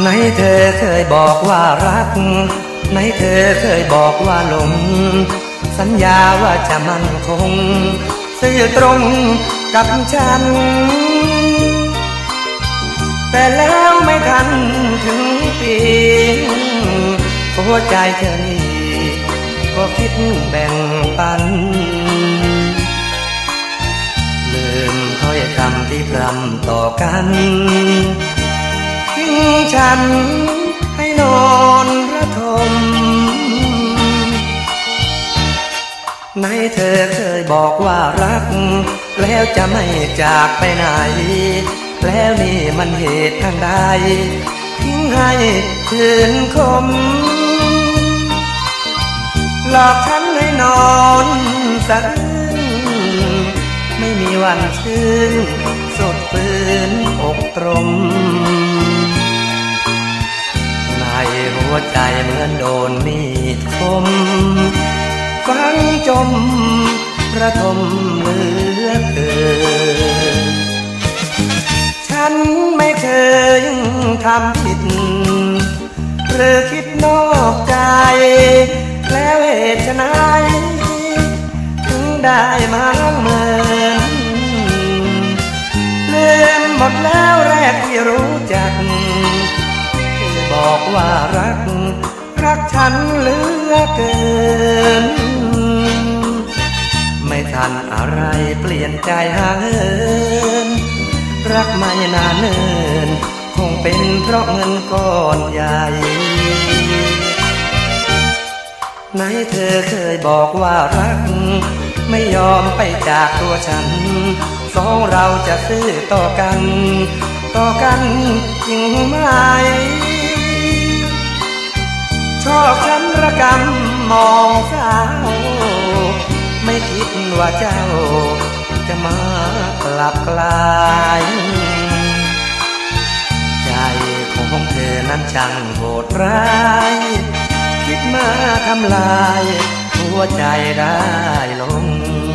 ไหนเธอเคยบอกว่ารักไหนเธอเคยบอกว่าหลงสัญญาว่าจะมั่นคงซื่อตรงกับฉันแต่แล้วไม่ทันถึงปีหัวใจเธอนี่ก็คิดแบ่งปันลืมถ้อยคำที่พร่ำต่อกันทิ้งฉันให้นอนระทมไหนเธอเคยบอกว่ารักแล้วจะไม่จากไปไหนแล้วนี่มันเหตุทางใดทิ้งให้คืนคมหลอกฉันให้นอนสะอื้นไม่มีวันชื่นสุดฝืนอกตรมในหัวใจเหมือนโดนมีดคมฝังจมระทมเหลือเกินฉันไม่เคยทำผิดหรือคิดนอกใจแล้วเหตุไฉนถึงได้มาเหมือนลืมหมดแล้วแรกที่รู้จักที่บอกว่ารักฉันเหลือเกินไม่ทันอะไรเปลี่ยนใจห่างเหินรักไม่นานเนินคงเป็นเพราะเงินก้อนใหญ่ไหนเธอเคยบอกว่ารักไม่ยอมไปจากตัวฉันสองเราจะซื่อต่อกันจริงไหมชอบฉันระกำมองสาวไม่คิดว่าเจ้าจะมากลับกลายใจของเธอนั้นช่างโหดร้ายคิดมาทำลายหัวใจได้ลง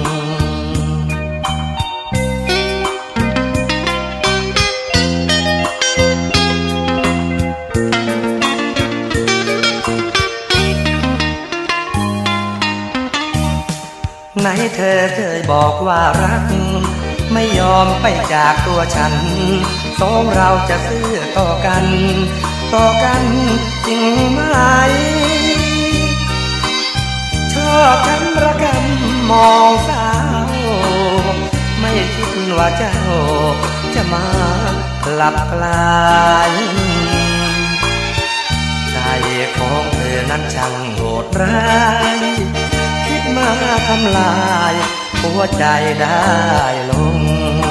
ไหนเธอเคยบอกว่ารักไม่ยอมไปจากตัวฉันสองเราจะซื่อต่อกันจริงไหมชอบฉันระกำมองสาวไม่คิดว่าเจ้าจะมากลับกลายใจของเธอนั้นช่างโหดร้ายคิดมาทำลายหัวใจได้ลง